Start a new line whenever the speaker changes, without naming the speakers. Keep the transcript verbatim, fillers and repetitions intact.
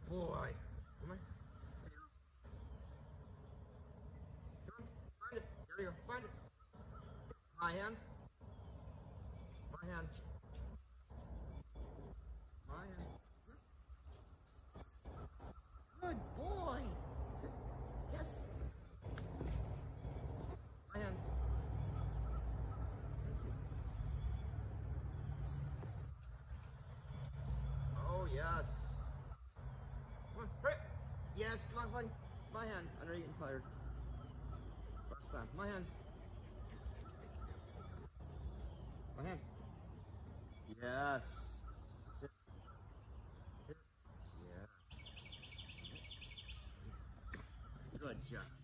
boy. Come on. Come on. Find it. There you go. Find it. My hand. My hand. My hand. Good boy. Yes. My hand. Oh, yes. Come on, hurry. Yes, come on, buddy. My hand. I know you're getting tired. Last time. My hand. My hand. Yes. Sit. Sit. Yes. Good job.